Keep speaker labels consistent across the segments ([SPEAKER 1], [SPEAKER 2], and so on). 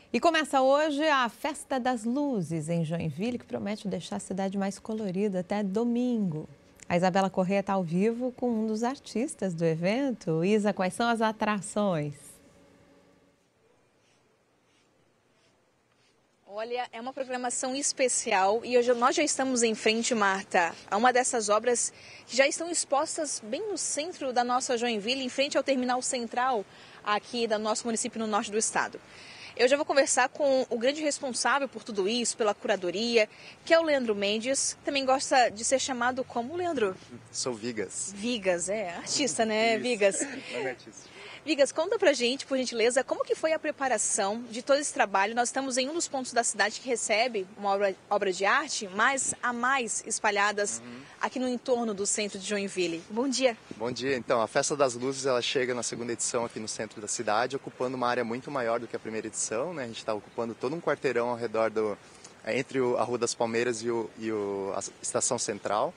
[SPEAKER 1] E começa hoje a Festa das Luzes em Joinville, que promete deixar a cidade mais colorida até domingo. A Isabela Corrêa está ao vivo com um dos artistas do evento. Isa, quais são as atrações?
[SPEAKER 2] Olha, é uma programação especial e hoje nós já estamos em frente, Marta, a uma dessas obras que já estão expostas bem no centro da nossa Joinville, em frente ao terminal central aqui do nosso município no norte do estado. Eu já vou conversar com o grande responsável por tudo isso, pela curadoria, que é o Leandro Mendes, que também gosta de ser chamado como Leandro.
[SPEAKER 3] Sou Vigas.
[SPEAKER 2] Vigas, artista, né,
[SPEAKER 3] Isso.
[SPEAKER 2] Vigas?
[SPEAKER 3] É artista.
[SPEAKER 2] Vigas, conta pra gente, por gentileza, como que foi a preparação de todo esse trabalho. Nós estamos em um dos pontos da cidade que recebe uma obra de arte, mas há mais espalhadas aqui no entorno do centro de Joinville. Bom dia.
[SPEAKER 3] Bom dia. Então, a Festa das Luzes ela chega na segunda edição aqui no centro da cidade, ocupando uma área muito maior do que a primeira edição, né? A gente está ocupando todo um quarteirão ao redor entre a Rua das Palmeiras e a Estação Central.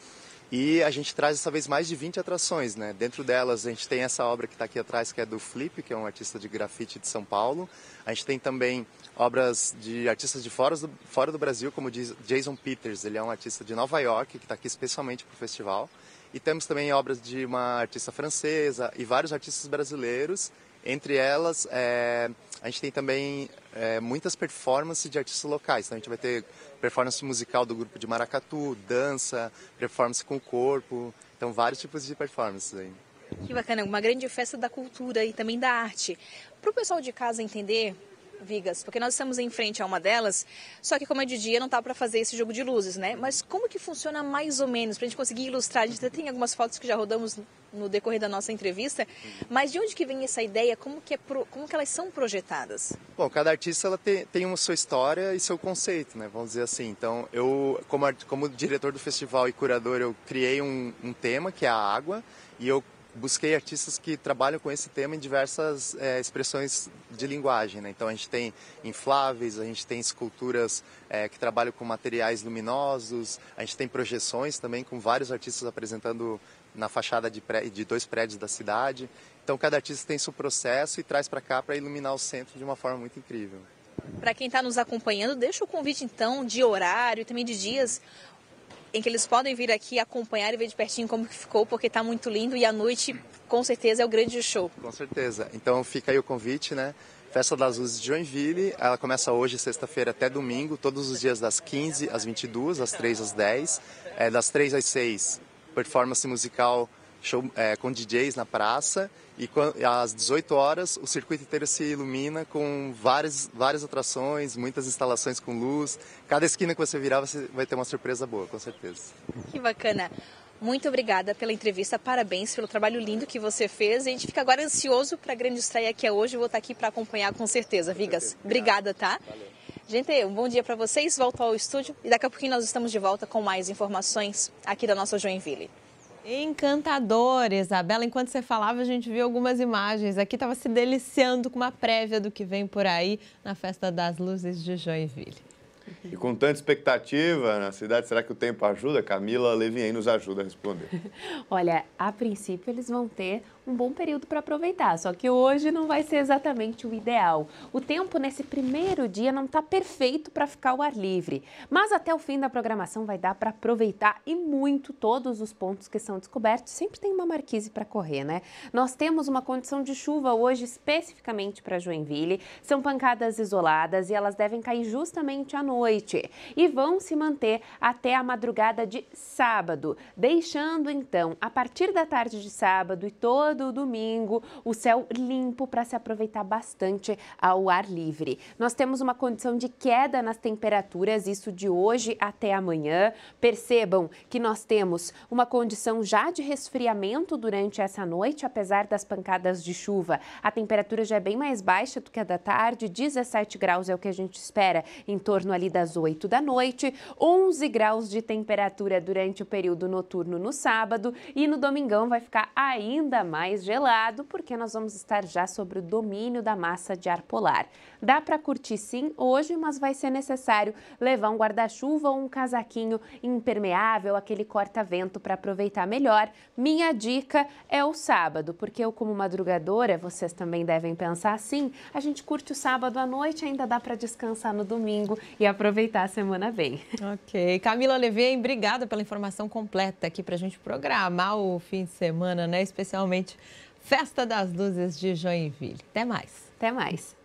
[SPEAKER 3] E a gente traz dessa vez mais de 20 atrações, né? Dentro delas a gente tem essa obra que está aqui atrás, que é do Flip, que é um artista de grafite de São Paulo. A gente tem também obras de artistas de fora do Brasil, como Jason Peters, ele é um artista de Nova York, que está aqui especialmente para o festival. E temos também obras de uma artista francesa e vários artistas brasileiros. Entre elas, a gente tem também muitas performances de artistas locais. Então, a gente vai ter performance musical do grupo de maracatu, dança, performance com o corpo. Então, vários tipos de performances aí.
[SPEAKER 2] Que bacana, uma grande festa da cultura e também da arte. Para o pessoal de casa entender, Vigas, porque nós estamos em frente a uma delas, só que como é de dia não tá para fazer esse jogo de luzes, né? Mas como que funciona mais ou menos, para a gente conseguir ilustrar? A gente tem algumas fotos que já rodamos no decorrer da nossa entrevista, mas de onde que vem essa ideia? Como que elas são projetadas?
[SPEAKER 3] Bom, cada artista ela tem uma sua história e seu conceito, né? Vamos dizer assim. Então, eu, como diretor do festival e curador, eu criei um tema, que é a água, e eu busquei artistas que trabalham com esse tema em diversas expressões de linguagem, né? Então a gente tem infláveis, a gente tem esculturas que trabalham com materiais luminosos, a gente tem projeções também com vários artistas apresentando na fachada de dois prédios da cidade. Então cada artista tem seu processo e traz para cá para iluminar o centro de uma forma muito incrível.
[SPEAKER 2] Para quem está nos acompanhando, deixa o convite então de horário e também de dias em que eles podem vir aqui acompanhar e ver de pertinho como que ficou, porque está muito lindo e à noite, com certeza, é o grande show.
[SPEAKER 3] Com certeza. Então fica aí o convite, né? Festa das Luzes de Joinville, ela começa hoje, sexta-feira, até domingo, todos os dias das 15 às 22, das 3 às 10, das 3 às 6, performance musical, show com DJs na praça, e às 18 horas o circuito inteiro se ilumina com várias atrações, muitas instalações com luz. Cada esquina que você virar, você vai ter uma surpresa boa, com certeza.
[SPEAKER 2] Que bacana. Muito obrigada pela entrevista, parabéns pelo trabalho lindo que você fez. A gente fica agora ansioso para a grande estreia que é hoje. Eu vou estar aqui para acompanhar com certeza, Vigas. Obrigada, tá?
[SPEAKER 3] Valeu.
[SPEAKER 2] Gente, um bom dia para vocês. Volto ao estúdio e daqui a pouquinho nós estamos de volta com mais informações aqui da nossa Joinville.
[SPEAKER 1] Encantador, Isabela. Enquanto você falava, a gente viu algumas imagens. Aqui estava se deliciando com uma prévia do que vem por aí na Festa das Luzes de Joinville.
[SPEAKER 4] E com tanta expectativa na cidade, será que o tempo ajuda? Camila Levien nos ajuda a responder.
[SPEAKER 5] Olha, a princípio eles vão ter um bom período para aproveitar, só que hoje não vai ser exatamente o ideal. O tempo nesse primeiro dia não está perfeito para ficar ao ar livre, mas até o fim da programação vai dar para aproveitar e muito todos os pontos que são descobertos. Sempre tem uma marquise para correr, né? Nós temos uma condição de chuva hoje especificamente para Joinville, são pancadas isoladas e elas devem cair justamente à noite e vão se manter até a madrugada de sábado, deixando então a partir da tarde de sábado e todo domingo o céu limpo para se aproveitar bastante ao ar livre. Nós temos uma condição de queda nas temperaturas, isso de hoje até amanhã. Percebam que nós temos uma condição já de resfriamento durante essa noite, apesar das pancadas de chuva. A temperatura já é bem mais baixa do que a da tarde, 17 graus é o que a gente espera em torno ali das 8 da noite, 11 graus de temperatura durante o período noturno no sábado e no domingão vai ficar ainda mais mais gelado, porque nós vamos estar já sobre o domínio da massa de ar polar. Dá para curtir sim hoje, mas vai ser necessário levar um guarda-chuva ou um casaquinho impermeável, aquele corta-vento para aproveitar melhor. Minha dica é o sábado, porque eu, como madrugadora, vocês também devem pensar assim, a gente curte o sábado à noite, ainda dá para descansar no domingo e aproveitar a semana bem.
[SPEAKER 1] Ok. Camila Levien, obrigada pela informação completa aqui para a gente programar o fim de semana, né? Especialmente Festa das Luzes de Joinville. Até mais.
[SPEAKER 5] Até mais.